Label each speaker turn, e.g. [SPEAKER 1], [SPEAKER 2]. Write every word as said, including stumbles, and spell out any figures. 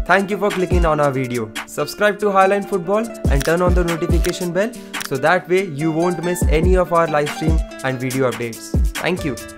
[SPEAKER 1] Thank you for clicking on our video. Subscribe to Highline Football and turn on the notification bell so that way you won't miss any of our live stream and video updates. Thank you.